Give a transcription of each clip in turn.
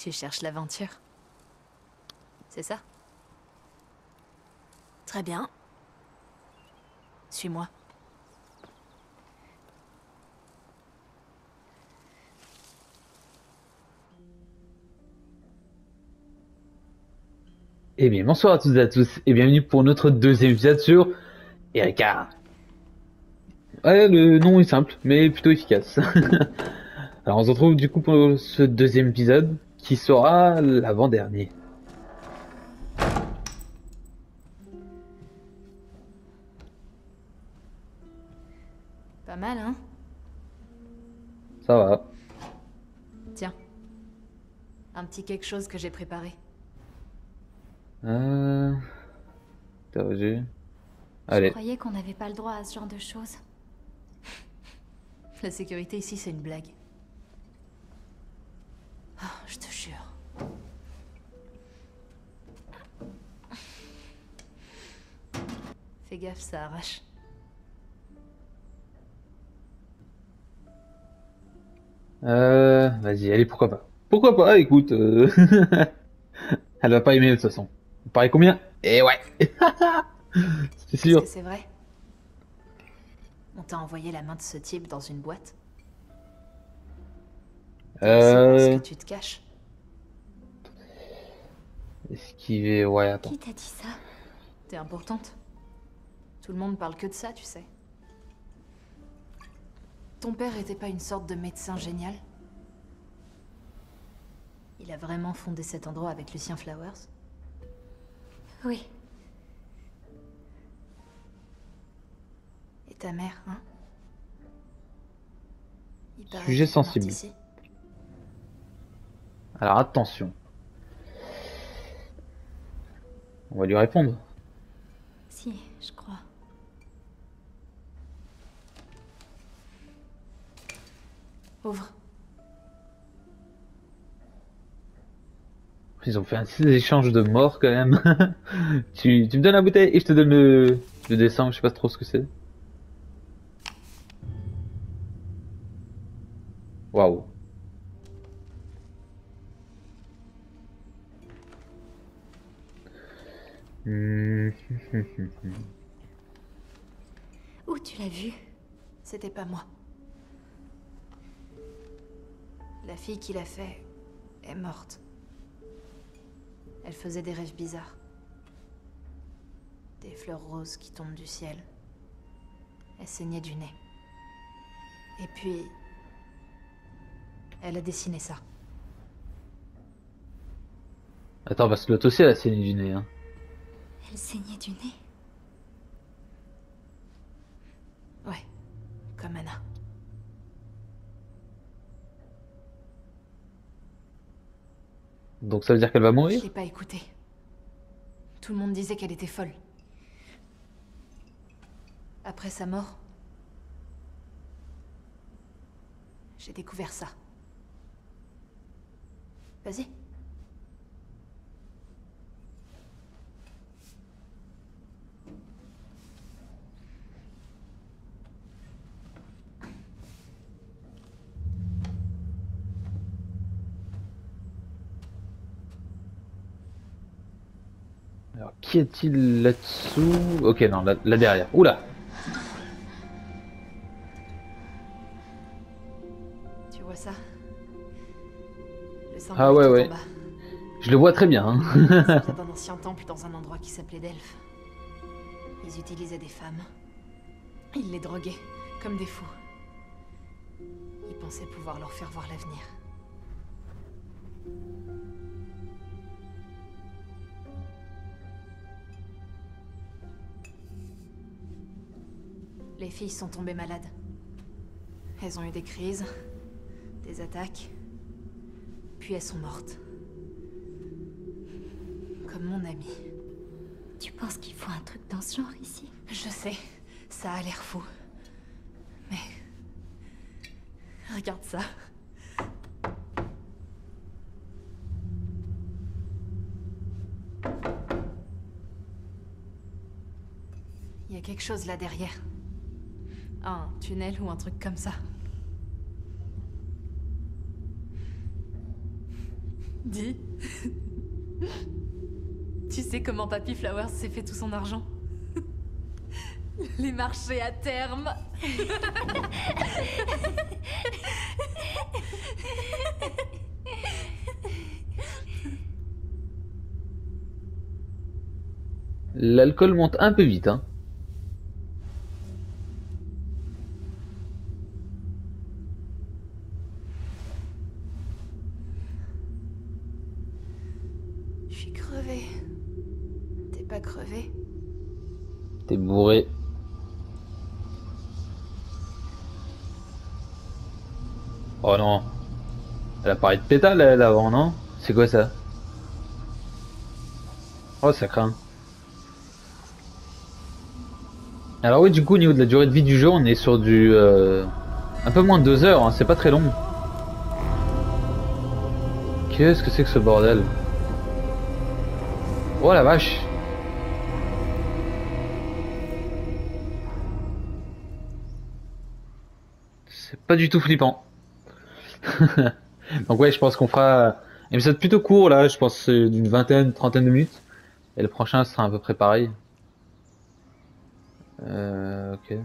Tu cherches l'aventure. C'est ça? Très bien. Suis-moi. Eh bien, bonsoir à toutes et à tous, et bienvenue pour notre deuxième épisode sur Erika. Ouais, le nom est simple, mais plutôt efficace. Alors, on se retrouve du coup pour ce deuxième épisode, qui sera l'avant-dernier. Pas mal, hein? Ça va. Tiens. Un petit quelque chose que j'ai préparé. Euh... Interroger. Je Allez. croyais qu'on n'avait pas le droit à ce genre de choses. La sécurité ici, c'est une blague. Oh, je te jure. Fais gaffe, ça arrache. Vas-y, allez, pourquoi pas. Pourquoi pas, écoute. Elle va pas aimer de toute façon. Vous parlez combien? Eh ouais. C'est Est-ce que sûr. c'est vrai? On t'a envoyé la main de ce type dans une boîte? T'es ici parce que Euh... tu te caches? Esquiver, ouais, attends. Qui t'a dit ça? T'es importante. Tout le monde parle que de ça, tu sais. Ton père était pas une sorte de médecin génial? Il a vraiment fondé cet endroit avec Lucien Flowers? Oui. Et ta mère, hein? Il paraît Sujet qu'elle est morte sensible. ici. Alors attention. On va lui répondre. Si, je crois. Ouvre. Ils ont fait un petit échange de morts quand même. Tu me donnes la bouteille et je te donne le dessin, je sais pas trop ce que c'est. Waouh. Hmm. Où tu l'as vu? C'était pas moi. La fille qui l'a fait est morte. Elle faisait des rêves bizarres. Des fleurs roses qui tombent du ciel. Elle saignait du nez. Et puis... elle a dessiné ça. Attends, parce que l'autre aussi elle a saigné du nez. Hein. Elle saignait du nez. Ouais, comme Anna. Donc ça veut dire qu'elle va Je mourir? l'ai pas écoutée. Tout le monde disait qu'elle était folle. Après sa mort, j'ai découvert ça. Vas-y. Alors qui est-il là-dessous? Ok, non, là derrière. Oula! Tu vois ça? Le Ah symbole ouais, tout en ouais. bas. Je le vois très bien. Hein. Ça vient d'un ancien temple dans un endroit qui s'appelait Delphes. Ils utilisaient des femmes. Ils les droguaient, comme des fous. Ils pensaient pouvoir leur faire voir l'avenir. Les filles sont tombées malades. Elles ont eu des crises, des attaques, puis elles sont mortes. Comme mon amie. Tu penses qu'il faut un truc dans ce genre ici? Je sais, ça a l'air fou. Mais... regarde ça. Il y a quelque chose là derrière. Un tunnel ou un truc comme ça. Dis. Tu sais comment Papy Flowers s'est fait tout son argent? Les marchés à terme. L'alcool monte un peu vite, hein. Je suis crevée. T'es pas crevée? T'es bourré. Oh non. Elle a parlé de pétale, elle, avant, non? C'est quoi ça? Oh, ça craint. Alors oui, du coup, au niveau de la durée de vie du jeu, on est sur du... un peu moins de 2 heures, hein, c'est pas très long. Qu'est-ce que c'est que ce bordel? Oh la vache! C'est pas du tout flippant. Donc ouais, je pense qu'on fera un épisode plutôt court là, je pense d'une vingtaine, trentaine de minutes. Et le prochain sera à peu près pareil. Ok.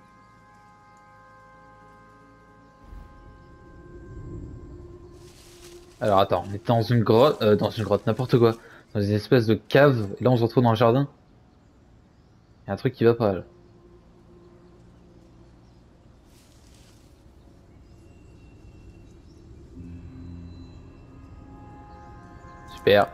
Alors attends, on était dans une grotte, n'importe quoi. Dans une espèce de cave, et là on se retrouve dans le jardin. Il y a un truc qui va pas là. Super.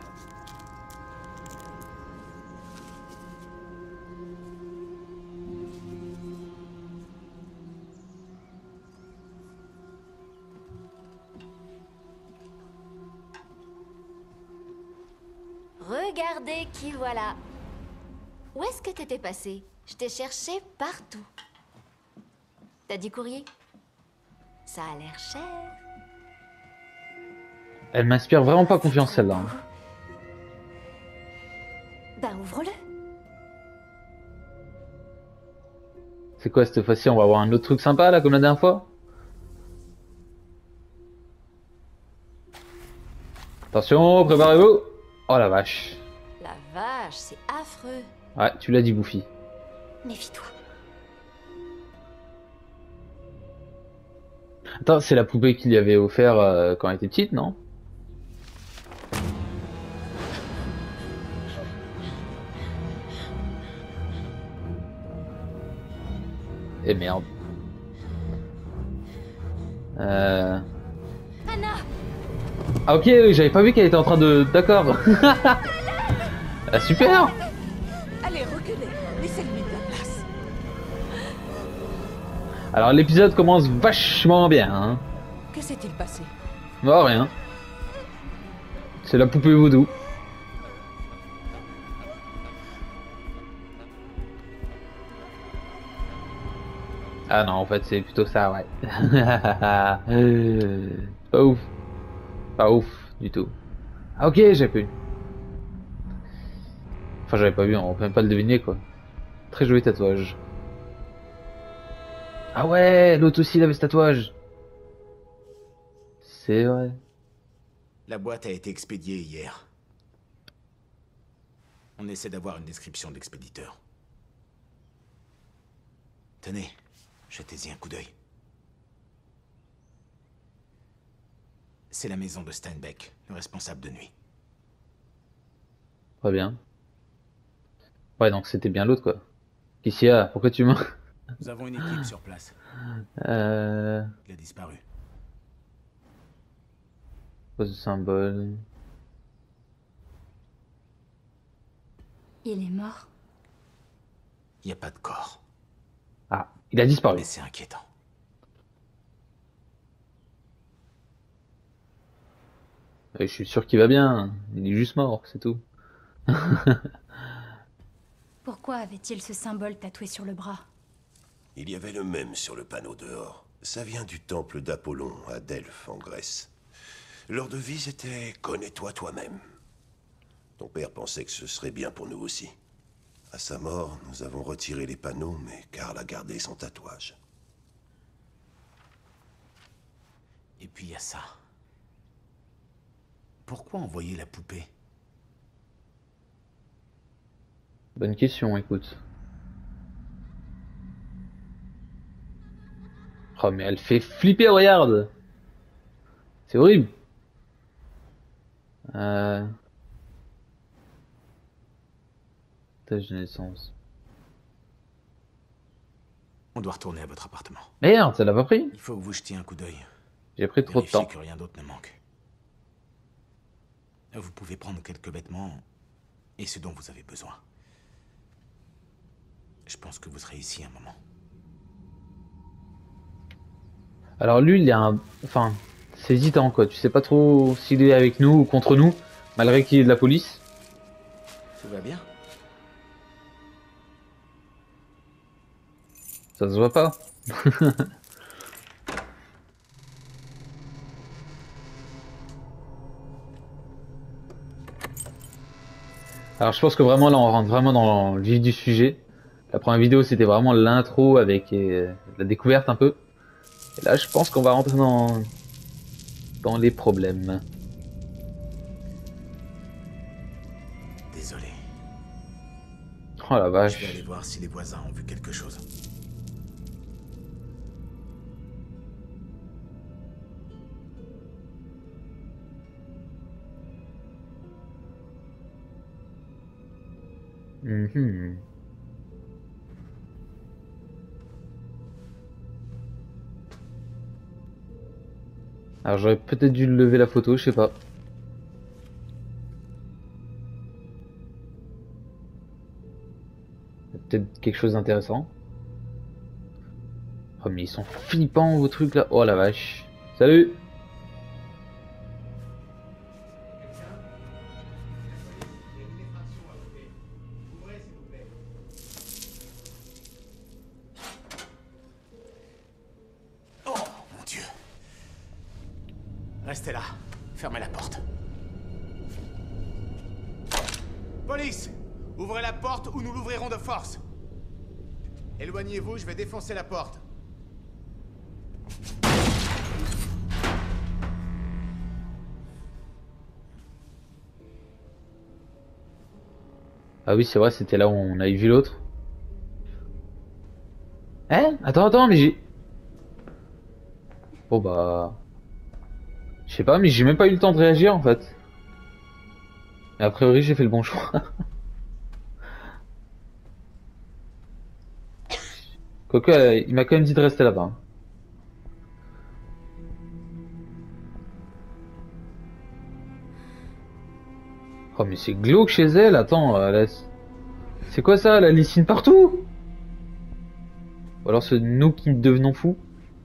Regardez qui voilà. Où est-ce que t'étais passé? Je t'ai cherché partout. T'as du courrier? Ça a l'air cher. Elle m'inspire vraiment pas confiance celle-là, hein. Ben ouvre-le. C'est quoi cette fois-ci? On va avoir un autre truc sympa là comme la dernière fois? Attention, préparez-vous! Oh la vache. La vache, c'est affreux. Ouais, tu l'as dit, Bouffi. Méfie-toi. Attends, c'est la poupée qu'il lui avait offert quand elle était petite, non? Eh merde. Anna! Ah ok, oui, j'avais pas vu qu'elle était en train de... D'accord. Ah, super. Allez, reculez. Laissez-lui de la place. Alors l'épisode commence vachement bien, hein. Que s'est-il passé? Oh, rien. C'est la poupée vaudou. Ah non, en fait, c'est plutôt ça, ouais. Pas ouf. Pas ouf, du tout. Ah ok, j'ai pas vu. Enfin, j'avais pas vu, on peut même pas le deviner, quoi. Très joli tatouage. Ah ouais, l'autre aussi, il avait ce tatouage. C'est vrai. La boîte a été expédiée hier. On essaie d'avoir une description de l'expéditeur. Tenez, jetez-y un coup d'œil. C'est la maison de Steinbeck, le responsable de nuit. Très bien. Ouais, donc c'était bien l'autre, quoi. Qu'est-ce qu'il y a? Pourquoi tu m'as... Nous avons une équipe sur place. Euh... Il a disparu. Pose de symbole... Il est mort. Il n'y a pas de corps. Ah, il a disparu. Mais c'est inquiétant. Je suis sûr qu'il va bien. Il est juste mort, c'est tout. Pourquoi avait-il ce symbole tatoué sur le bras? Il y avait le même sur le panneau dehors. Ça vient du temple d'Apollon à Delphes, en Grèce. Leur devise était « Connais-toi toi-même ». Ton père pensait que ce serait bien pour nous aussi. À sa mort, nous avons retiré les panneaux, mais Karl a gardé son tatouage. Et puis il y a ça. pourquoi envoyer la poupée? Bonne question, écoute. Oh, mais elle fait flipper, regarde! C'est horrible! Tâche de naissance. On doit retourner à votre appartement. Merde, ça l'a pas pris? Il faut que vous jetiez un coup d'œil. J'ai pris trop de Vérifiez temps. que rien d'autre ne manque. Vous pouvez prendre quelques vêtements et ce dont vous avez besoin. Je pense que vous serez ici un moment. Alors lui, il est un... Enfin, c'est hésitant, quoi. Tu sais pas trop s'il est avec nous ou contre nous, malgré qu'il est de la police. Tout va bien? Ça se voit pas. Alors je pense que vraiment là on rentre vraiment dans le vif du sujet. La première vidéo c'était vraiment l'intro avec la découverte un peu. Et là je pense qu'on va rentrer dans les problèmes. Désolé. Oh la Je vais vache. aller voir si les voisins ont vu quelque chose. Mhm. Alors j'aurais peut-être dû lever la photo, je sais pas. Il y a peut-être quelque chose d'intéressant. Oh mais ils sont flippants vos trucs là. Oh la vache. Salut. Oh mon Dieu. Restez là. Fermez la porte. Police! Ouvrez la porte ou nous l'ouvrirons de force. Éloignez-vous, je vais défoncer la porte. Ah oui c'est vrai c'était là où on avait vu l'autre. Hein? Attends mais j'ai... Bon bah... Je sais pas mais j'ai même pas eu le temps de réagir en fait. Et a priori j'ai fait le bon choix. Quoique il m'a quand même dit de rester là-bas. Oh mais c'est glauque chez elle, attends, c'est quoi ça, la lysine partout? Ou alors c'est nous qui devenons fous?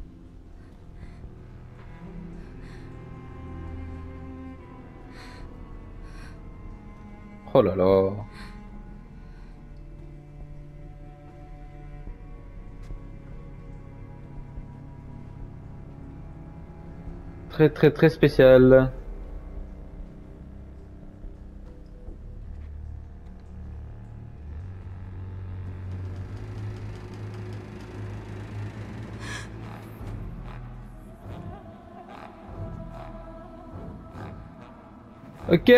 Oh là là. Très très très spécial. Ok.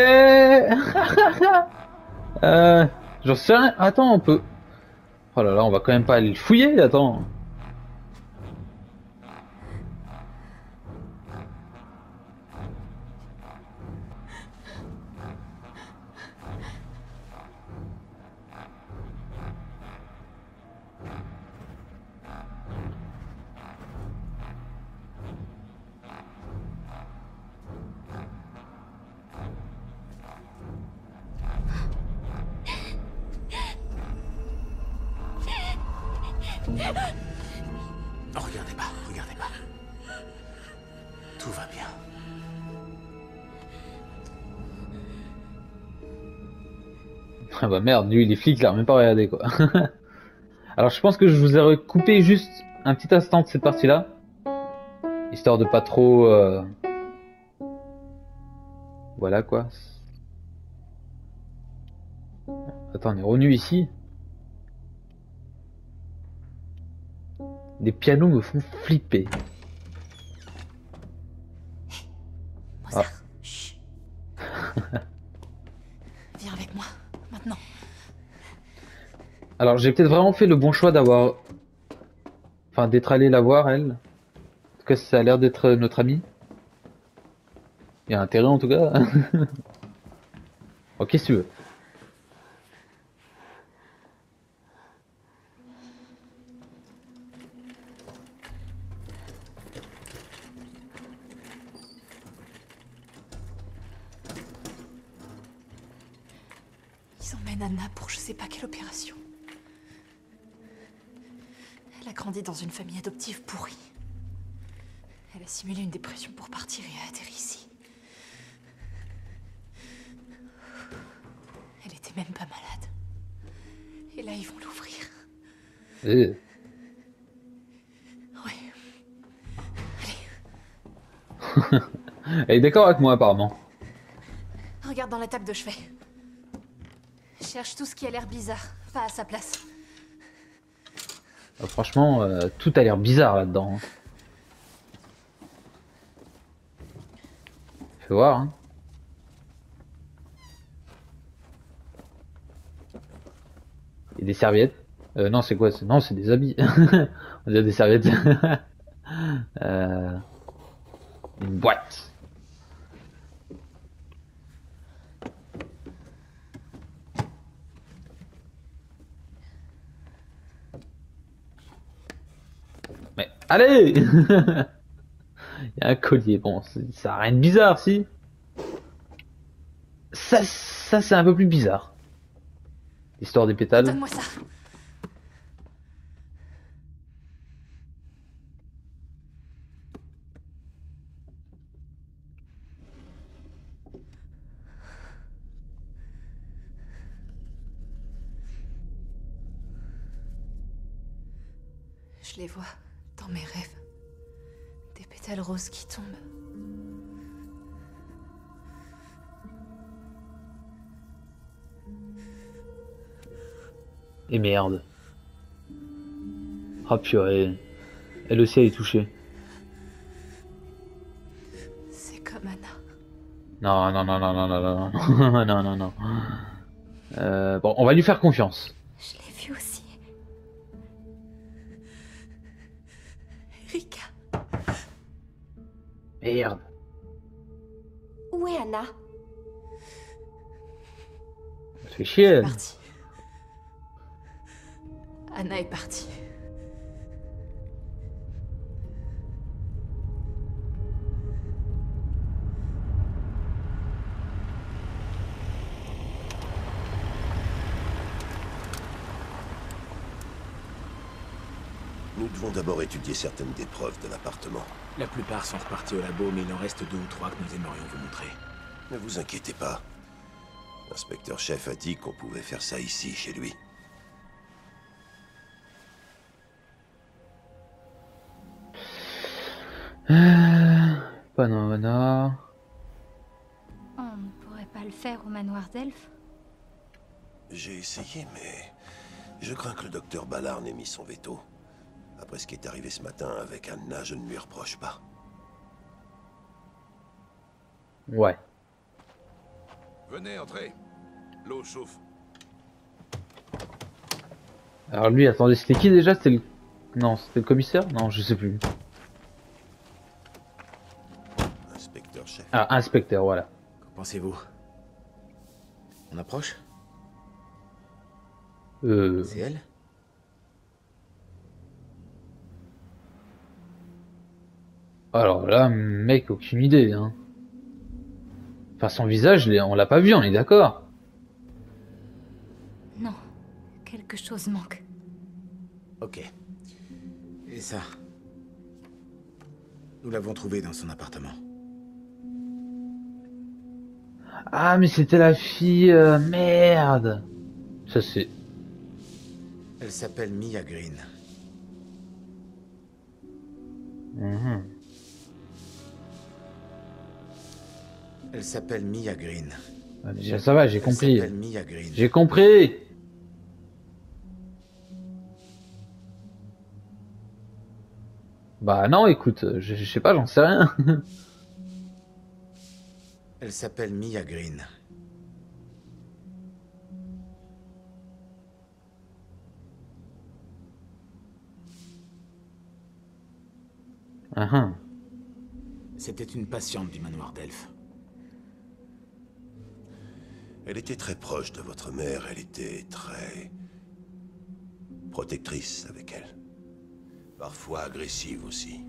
J'en sais rien. Attends, on peut. Oh là là, on va quand même pas aller le fouiller. Attends. Oh, regardez pas, regardez pas. Tout va bien. Ah bah merde, lui il est flic, il a même pas regardé quoi. Alors je pense que je vous ai recoupé juste un petit instant de cette partie-là, histoire de pas trop... Voilà quoi. Attends, on est revenu ici. Les pianos me font flipper. Mozart, chut. Viens avec moi, maintenant. Alors j'ai peut-être vraiment fait le bon choix d'avoir... Enfin d'être allé la voir, elle. En tout cas ça a l'air d'être notre amie. Il y a intérêt en tout cas. Oh, qu'est-ce que tu veux? Ils emmènent Anna pour je sais pas quelle opération. Elle a grandi dans une famille adoptive pourrie. Elle a simulé une dépression pour partir et a atterri ici. Elle était même pas malade. Et là, ils vont l'ouvrir. Eh. Ouais. Elle est d'accord avec moi apparemment. Regarde dans la table de chevet. Cherche tout ce qui a l'air bizarre, pas à sa place. Franchement, tout a l'air bizarre là-dedans. Hein. Fais voir. Hein. Et des serviettes. Non, c'est quoi? Non, c'est des habits. On dirait des serviettes. Une boîte. Mais allez. Il y a un collier. Bon, ça a rien de bizarre, si. Ça c'est un peu plus bizarre. L'histoire des pétales. Donne-moi ça. Je les vois dans mes rêves. Des pétales roses qui tombent. Et merde. Ah purée. Elle aussi elle est touchée. C'est comme Anna. Non, non, non, non, non, non, non, non, non, non, non. Bon, on va lui faire confiance. Je l'ai vue aussi. Rika. Merde. Où est Anna? Ça fait chier. Elle est Elle. partie. Anna est partie. Nous devons d'abord étudier certaines des preuves de l'appartement. La plupart sont repartis au labo, mais il en reste 2 ou 3 que nous aimerions vous montrer. Ne vous inquiétez pas. L'inspecteur-chef a dit qu'on pouvait faire ça ici, chez lui. Panorama. On ne pourrait pas le faire au manoir d'Elfe? J'ai essayé, mais je crains que le docteur Ballard n'ait mis son veto. Après ce qui est arrivé ce matin avec Anna, je ne lui reproche pas. Ouais. Venez, entrez. L'eau chauffe. Alors lui, attendez, c'était qui déjà? C'était le... Non, c'était le commissaire? Non, je sais plus. Inspecteur-chef. Ah, inspecteur, voilà. Qu'en pensez-vous? On approche? C'est elle? Alors là, mec, aucune idée, hein. Enfin, son visage, on l'a pas vu, on est d'accord. Non, quelque chose manque. Ok. Et ça? Nous l'avons trouvée dans son appartement. Ah, mais c'était la fille, merde. Ça c'est... Elle s'appelle Mia Green. Mhm. Elle s'appelle Mia Green. Ah, déjà, ça va, j'ai Elle compris. s'appelle Mia Green. J'ai compris. Bah non, écoute, je sais pas, j'en sais rien. Elle s'appelle Mia Green. Ah ah. C'était une patiente du manoir d'Elf. Elle était très proche de votre mère, elle était très... protectrice avec elle. Parfois agressive aussi.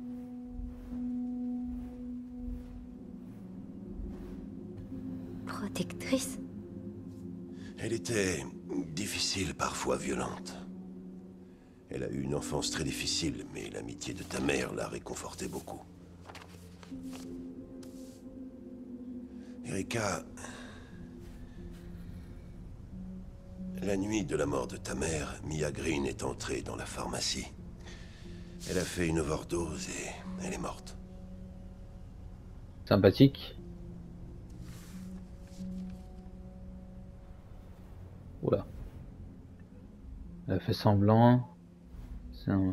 Protectrice? Elle était difficile, parfois violente. Elle a eu une enfance très difficile, mais l'amitié de ta mère l'a réconfortée beaucoup. Erika... La nuit de la mort de ta mère, Mia Green est entrée dans la pharmacie. Elle a fait une overdose et elle est morte. Sympathique. Oula. Elle a fait semblant. C'est un...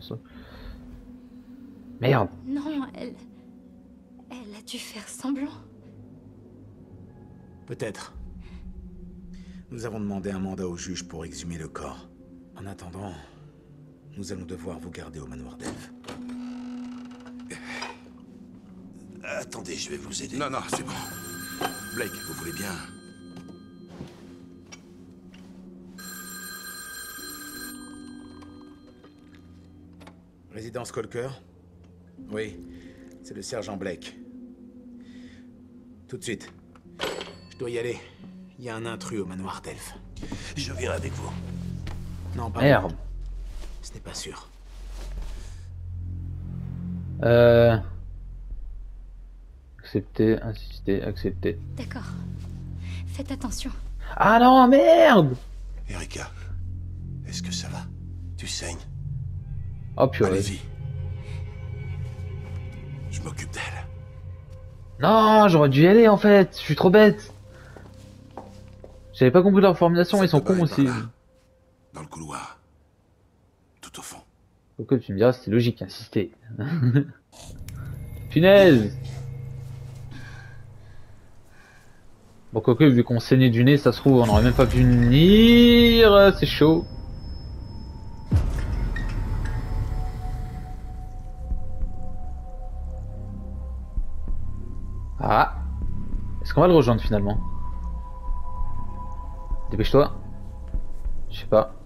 Merde. Non, elle a dû faire semblant. Peut-être. Nous avons demandé un mandat au juge pour exhumer le corps. En attendant, nous allons devoir vous garder au manoir d'Elf. Attendez, je vais vous aider. Non, non, c'est bon. Blake, vous voulez bien... Résidence Colker? Oui, c'est le sergent Blake. Tout de suite. Je dois y aller. Il y a un intrus au manoir d'Elf. Je viens avec vous. Non, pas Merde. moi. Ce n'est pas sûr. Accepter, insister, accepter. D'accord. Faites attention. Ah non, merde. Erika, est-ce que ça va? Tu saignes? Oh purée. Allez-y. Je m'occupe d'elle. Non, j'aurais dû y aller en fait. Je suis trop bête. J'avais pas compris leur formulation, ils sont cons aussi. Dans le couloir. Tout au fond. Pourquoi tu me diras, c'était logique, insister. Punaise. Bon, quoique, vu qu'on saignait du nez, ça se trouve, on aurait même pas pu venir. C'est chaud. Ah. Est-ce qu'on va le rejoindre finalement? Dépêche-toi. Je sais pas.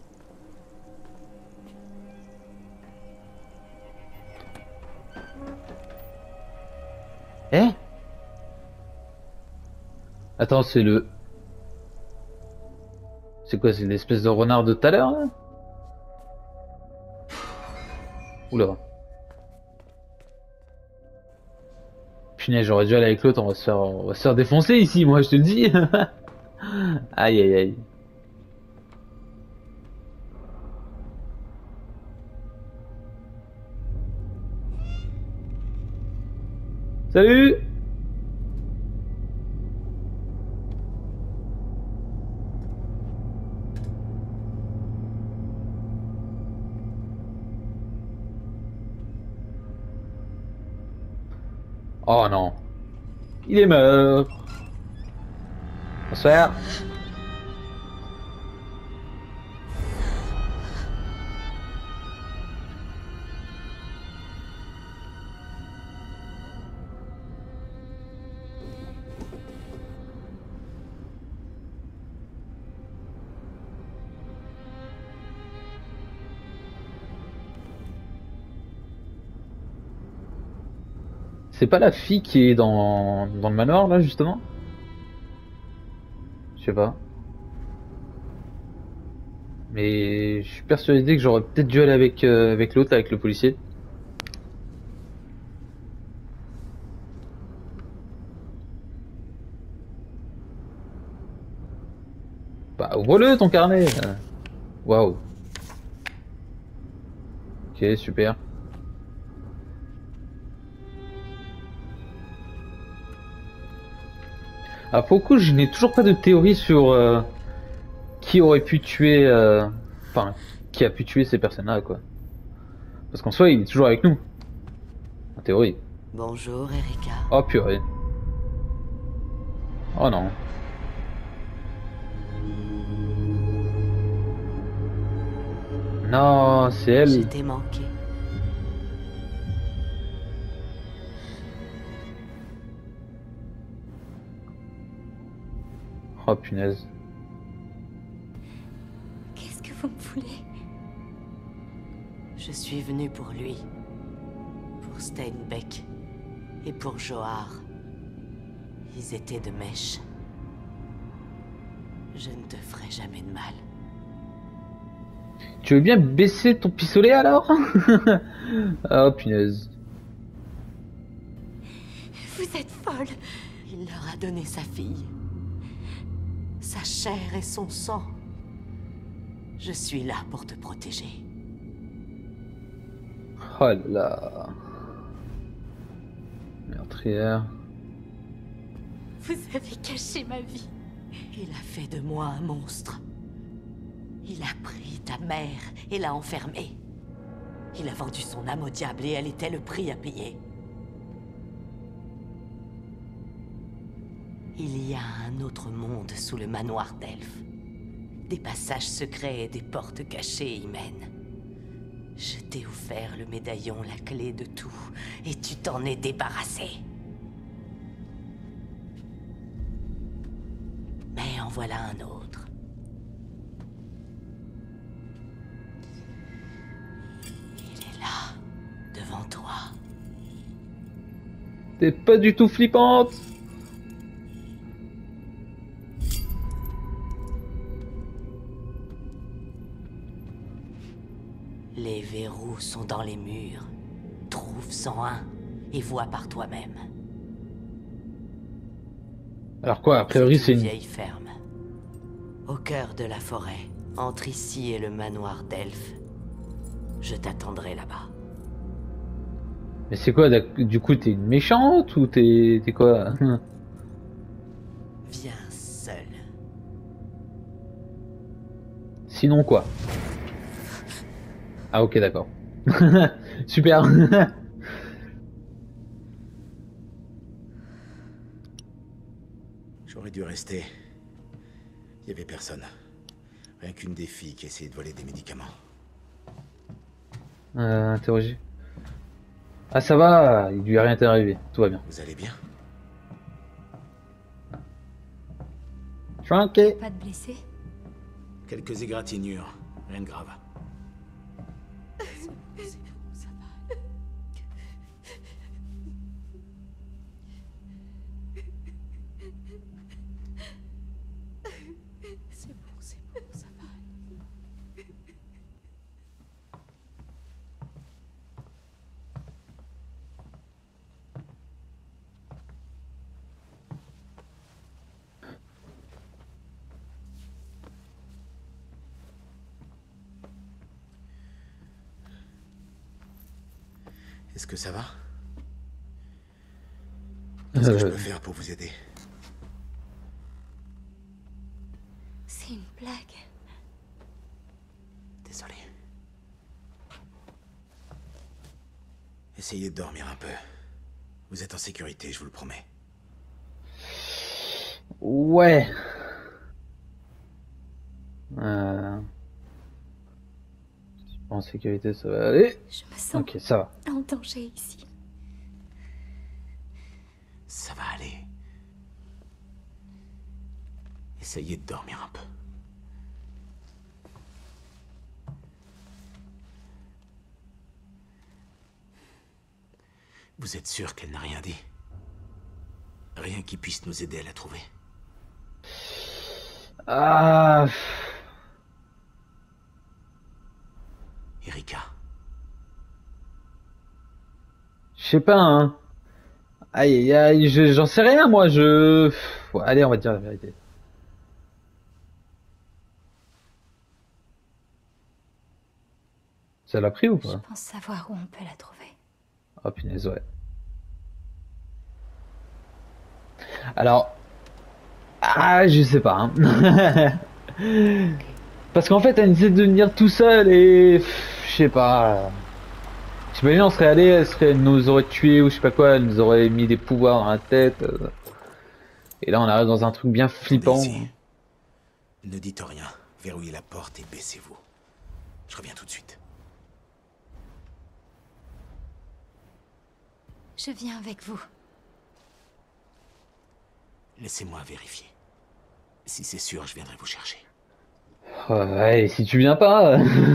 Eh? Attends, c'est le... C'est quoi, c'est l'espèce de renard de tout à l'heure, là? Oula. Punaise, j'aurais dû aller avec l'autre, on va se faire défoncer ici, moi, je te le dis. Aïe, aïe, aïe. Salut! Oh non. Il est mort. Bonsoir. C'est pas la fille qui est dans le manoir là justement? Je sais pas. Mais je suis persuadé que j'aurais peut-être dû aller avec l'autre, avec le policier. Bah ouvre-le ton carnet. Waouh. Ok, super. Ah, pour le coup, je n'ai toujours pas de théorie sur qui aurait pu tuer, enfin, qui a pu tuer ces personnes-là, quoi. Parce qu'en soi, il est toujours avec nous, en théorie. Bonjour, Erika. Oh purée. Oh non. Non, c'est elle. Je t'ai manqué. Oh punaise. Qu'est-ce que vous me voulez? Je suis venu pour lui. Pour Steinbeck. Et pour Johar. Ils étaient de mèche. Je ne te ferai jamais de mal. Tu veux bien baisser ton pistolet alors? Oh punaise. Vous êtes folle. Il leur a donné sa fille. Sa chair et son sang. Je suis là pour te protéger. Oh là là. Meurtrière. Vous avez caché ma vie. Il a fait de moi un monstre. Il a pris ta mère et l'a enfermée. Il a vendu son âme au diable et elle était le prix à payer. Il y a un autre monde sous le manoir d'Elfe. Des passages secrets et des portes cachées y mènent. Je t'ai offert le médaillon, la clé de tout, et tu t'en es débarrassé. Mais en voilà un autre. Il est là, devant toi. T'es pas du tout flippante. Les verrous sont dans les murs. Trouve-en un et vois par toi-même. Alors quoi, a priori c'est une une... vieille ferme. Au cœur de la forêt. Entre ici et le manoir d'Elfe. Je t'attendrai là-bas. Mais c'est quoi, du coup t'es une méchante ou t'es quoi? Viens seul. Sinon quoi? Ah ok d'accord. Super. J'aurais dû rester. Il y avait personne. Rien qu'une des filles qui essayait de voler des médicaments. Interrogé. Ah ça va, il lui a rien arrivé, tout va bien. Vous allez bien? Tranquille. Pas de blessés? Quelques égratignures. Rien de grave. Est-ce que ça va? Qu'est-ce que je peux faire pour vous aider? C'est une blague. Désolé. Essayez de dormir un peu. Vous êtes en sécurité, je vous le promets. Ouais. En sécurité, ça va aller. Je me sens ok, ça va. en danger ici. Ça va aller. Essayez de dormir un peu. Vous êtes sûr qu'elle n'a rien dit? Rien qui puisse nous aider à la trouver? Ah. Erika. Je sais pas, hein. Aïe, aïe, aïe, j'en sais rien, moi, Ouais, allez, on va dire la vérité. Ça l'a pris ou pas? Je pense savoir où on peut la trouver. Oh punaise, ouais. Alors... Ah, je sais pas, hein. Parce qu'en fait, elle essaie de venir tout seul et... Je sais pas... J'imagine on serait allé, elle nous aurait tué ou je sais pas quoi, elle nous aurait mis des pouvoirs dans la tête. Et Et là, on arrive dans un truc bien flippant. Attendez ici. Ne dites rien. Verrouillez la porte et baissez-vous. Je reviens tout de suite. Je viens avec vous. Laissez-moi vérifier. Si c'est sûr, je viendrai vous chercher. Ouais, et si tu viens pas...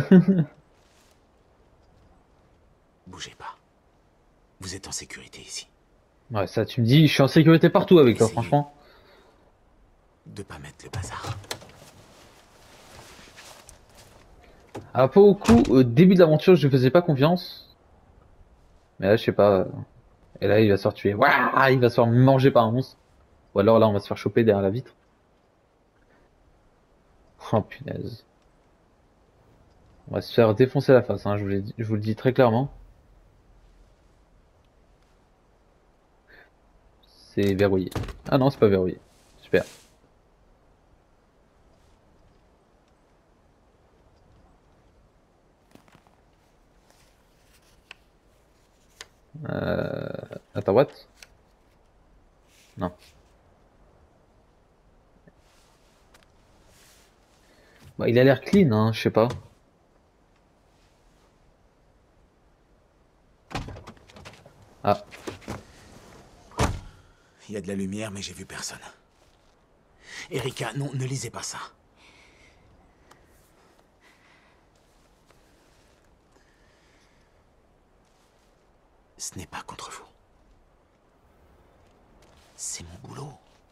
Bougez pas. Vous êtes en sécurité ici. Ouais, ça, tu me dis, je suis en sécurité partout avec toi, Essayez franchement. de pas mettre le bazar. Ah, pour le coup, au début de l'aventure, je faisais pas confiance. Mais là, je sais pas. Et là, il va se faire tuer. Ouah, il va se faire manger par un monstre. Ou alors là, on va se faire choper derrière la vitre. Oh punaise. On va se faire défoncer la face, hein, je vous le dis très clairement. C'est verrouillé. Ah non, c'est pas verrouillé. Super. À ta droite? Non. Bah, il a l'air clean, hein, je sais pas. Ah. Il y a de la lumière, mais j'ai vu personne. Erika, non, ne lisez pas ça. Ce n'est pas contre vous. C'est mon boulot.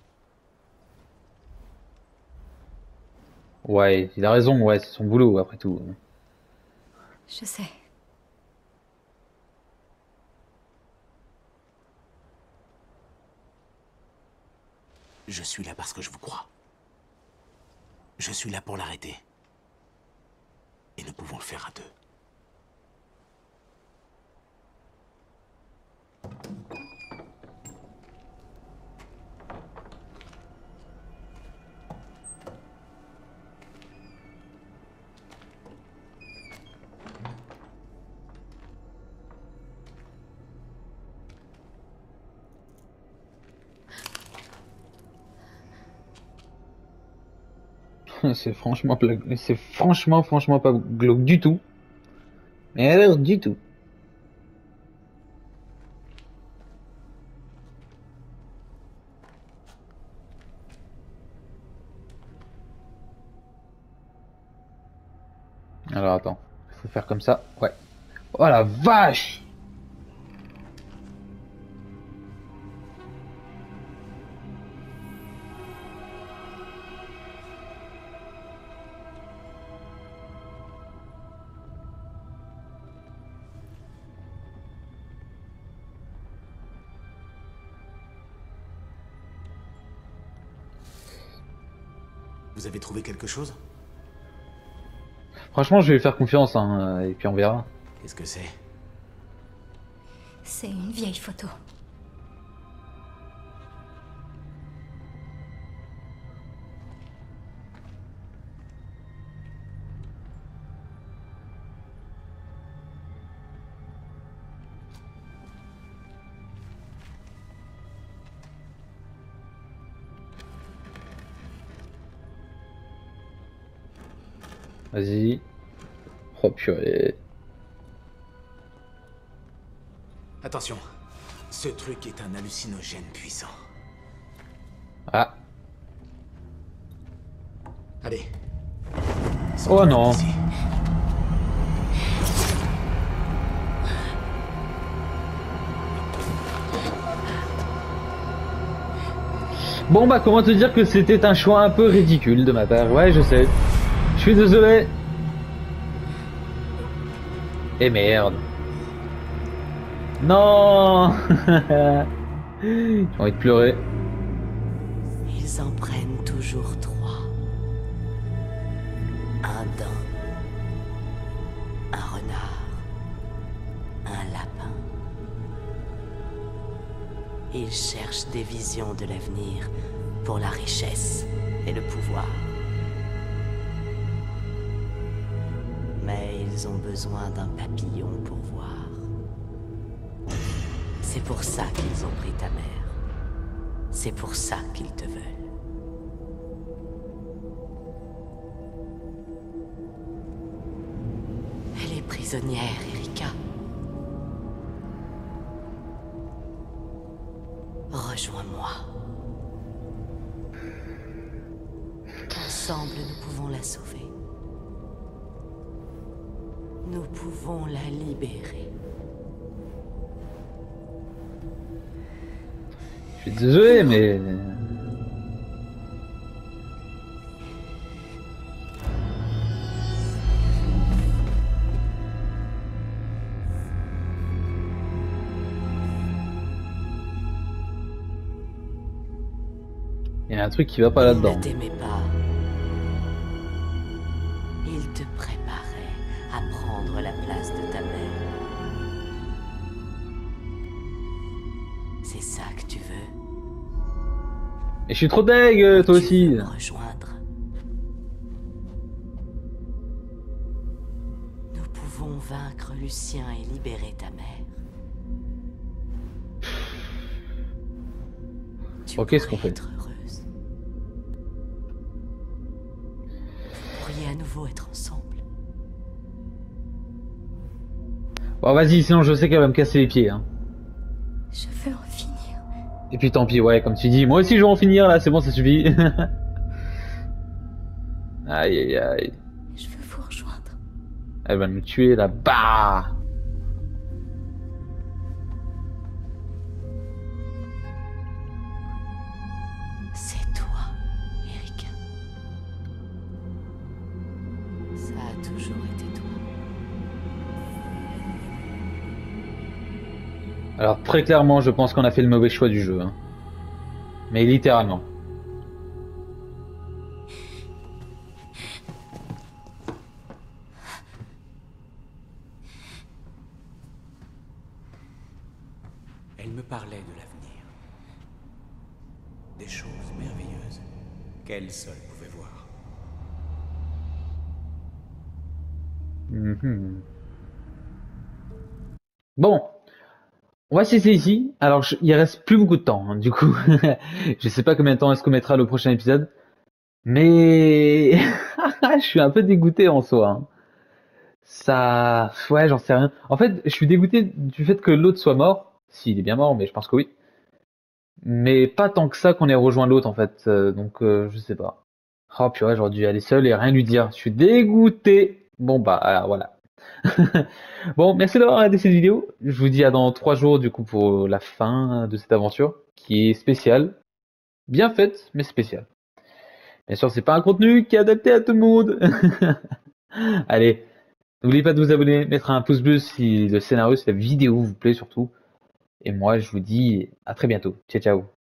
Ouais, il a raison, ouais, c'est son boulot, après tout. Je sais. Je suis là parce que je vous crois. Je suis là pour l'arrêter. Et nous pouvons le faire à deux. C'est franchement franchement pas glauque du tout. Mais alors du tout. Alors attends, il faut faire comme ça, ouais. Oh la vache! Vous avez trouvé quelque chose? Franchement, je vais lui faire confiance, hein, et puis on verra. Qu'est-ce que c'est? C'est une vieille photo. Vas-y. Oh purée. Attention, ce truc est un hallucinogène puissant. Ah. Allez. Oh non. Ici. Bon bah comment te dire que c'était un choix un peu ridicule de ma part. Ouais, je sais. Je suis désolé. Et merde. Non. J'ai envie de pleurer. Ils en prennent toujours 3. Un daim, un renard, un lapin. Ils cherchent des visions de l'avenir pour la richesse et le pouvoir. Mais ils ont besoin d'un papillon pour voir. C'est pour ça qu'ils ont pris ta mère. C'est pour ça qu'ils te veulent. Elle est prisonnière, Erika. Rejoins-moi. Ensemble, nous pouvons la sauver. Nous pouvons la libérer. Je suis désolé, mais... Il y a un truc qui va pas là-dedans. Il ne t'aimait pas. Il te préparait à prendre la place de ta mère. C'est ça que tu veux? Et je suis trop deg, toi aussi. Tu veux me rejoindre? Nous pouvons vaincre Lucien et libérer ta mère. Tu Ok, ce qu'on fait. être heureuse. Vous pourriez à nouveau être ensemble. Bon, vas-y, sinon je sais qu'elle va me casser les pieds. Hein. Je veux en finir. Et puis tant pis, ouais, comme tu dis. Moi aussi je vais en finir là, c'est bon, ça suffit. Aïe aïe aïe. Je veux vous rejoindre. Elle va nous tuer là-bas. C'est toi, Erika. Ça a toujours été toi. Alors très clairement, je pense qu'on a fait le mauvais choix du jeu. Hein. Mais littéralement. Elle me parlait de l'avenir. Des choses merveilleuses qu'elle seule pouvait voir. Mhm. Bon. On va cesser ici. Alors, il reste plus beaucoup de temps, hein, du coup. Je sais pas combien de temps est-ce qu'on mettra le prochain épisode. Mais... je suis un peu dégoûté en soi. Hein. Ça... Ouais, j'en sais rien. En fait, je suis dégoûté du fait que l'autre soit mort. S'il est bien mort, mais je pense que oui. Mais pas tant que ça qu'on ait rejoint l'autre, en fait. Donc, je sais pas. Oh, purée, j'aurais dû aller seul et rien lui dire. Je suis dégoûté. Bon, bah, alors, voilà. Bon, merci d'avoir regardé cette vidéo. Je vous dis à dans 3 jours du coup pour la fin de cette aventure qui est spéciale. Bien faite, mais spéciale. Bien sûr, c'est pas un contenu qui est adapté à tout le monde. Allez, n'oubliez pas de vous abonner, mettre un pouce bleu si le scénario, si la vidéo vous plaît surtout. Et moi, je vous dis à très bientôt. Ciao, ciao.